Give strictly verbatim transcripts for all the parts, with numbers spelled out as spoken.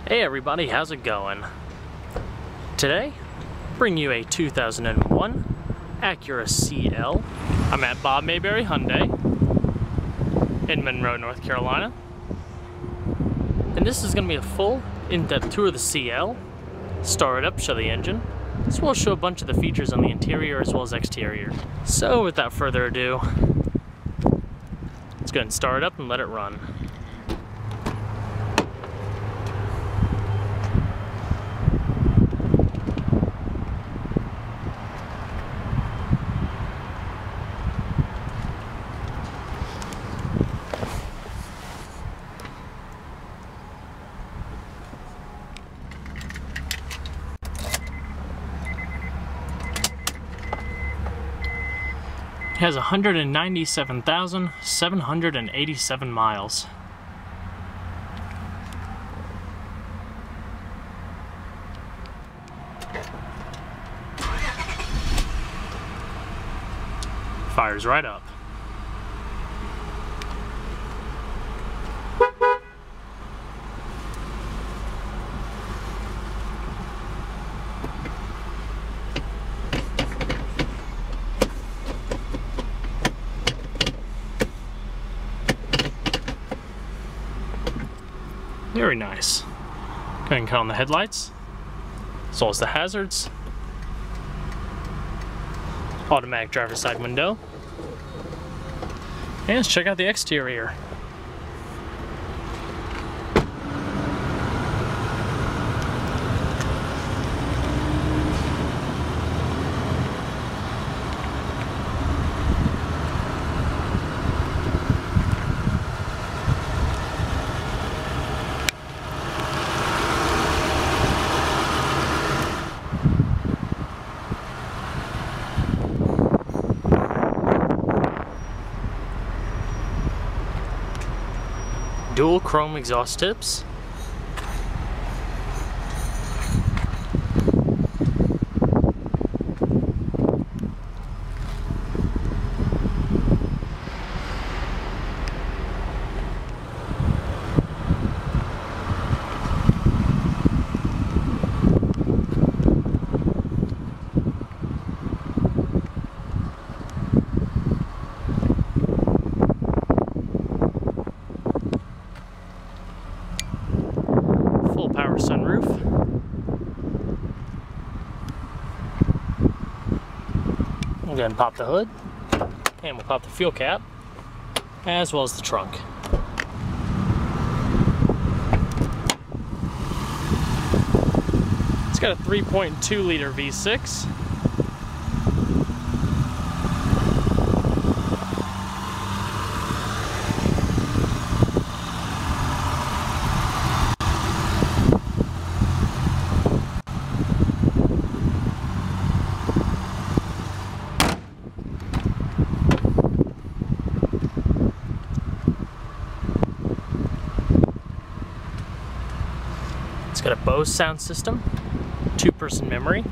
Hey everybody, how's it going? Today, bring you a two thousand one Acura C L. I'm at Bob Mayberry Hyundai in Monroe, North Carolina. And this is going to be a full, in-depth tour of the C L. Start it up, show the engine, as well as show a bunch of the features on the interior as well as exterior. So without further ado, let's go ahead and start it up and let it run. It has one hundred ninety-seven thousand seven hundred eighty-seven miles. Fires right up. Very nice. Go ahead and cut on the headlights, as well as the hazards. Automatic driver's side window. And let's check out the exterior. Dual chrome exhaust tips. Power sunroof. We'll go ahead and pop the hood, and we'll pop the fuel cap, as well as the trunk. It's got a three point two liter V six. It's got a Bose sound system, two-person memory,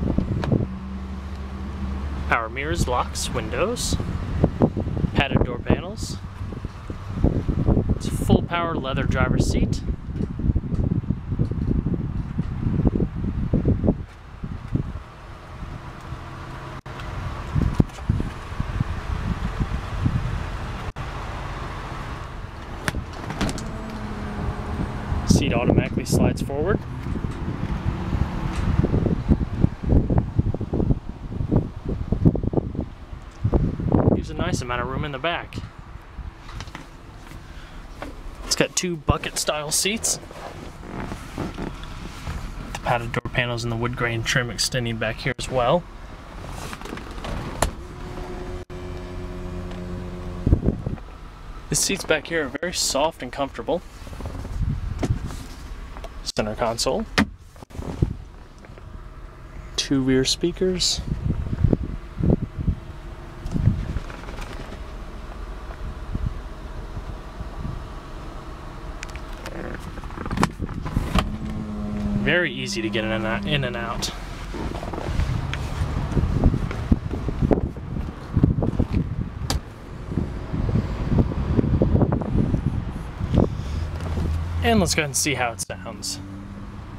power mirrors, locks, windows, padded door panels. It's a full power leather driver's seat. Seat automatically slides forward. Gives a nice amount of room in the back. It's got two bucket style seats. The padded door panels and the wood grain trim extending back here as well. The seats back here are very soft and comfortable. Center console, two rear speakers, very easy to get in and out. In and out. And let's go ahead and see how it sounds.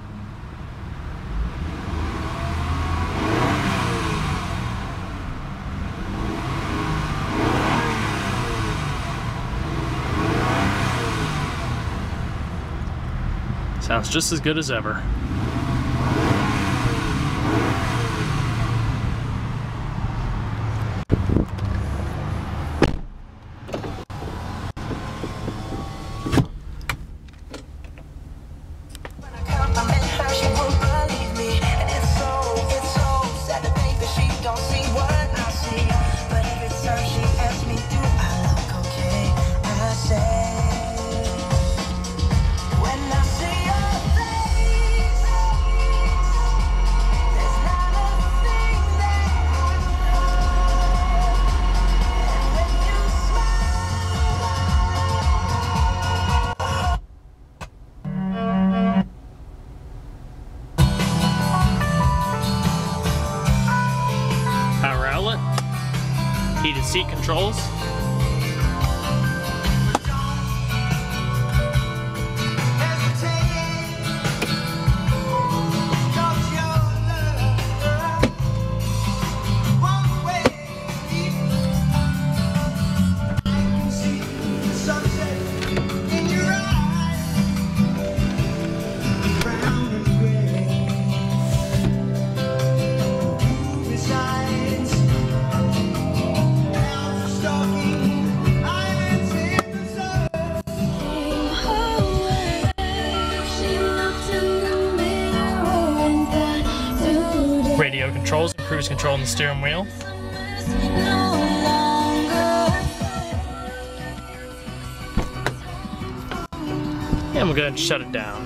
Sounds just as good as ever. Power outlet, heated seat controls, radio controls, cruise control on the steering wheel. And we'll go ahead and shut it down.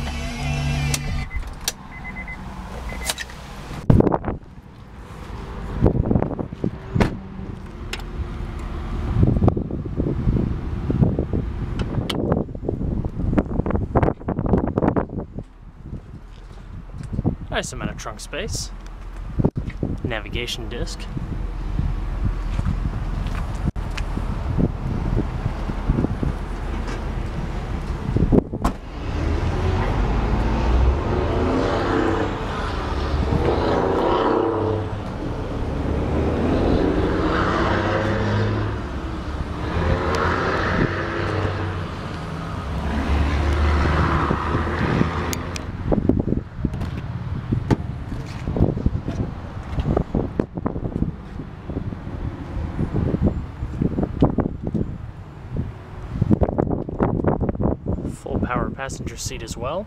Nice amount of trunk space. Navigation disc. Full power passenger seat as well.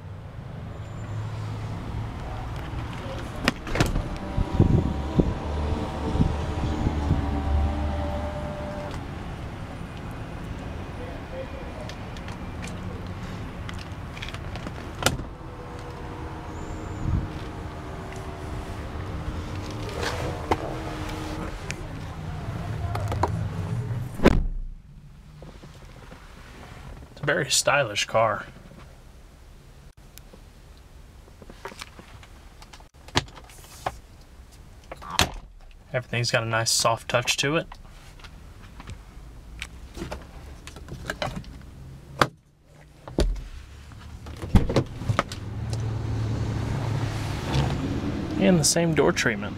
Very stylish car. Everything's got a nice soft touch to it. And the same door treatment.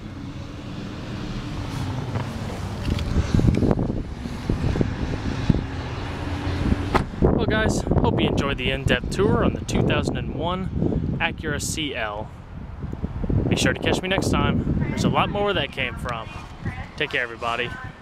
Well guys, hope you enjoyed the in-depth tour on the two thousand one Acura C L. Be sure to catch me next time. There's a lot more where that came from. Take care everybody.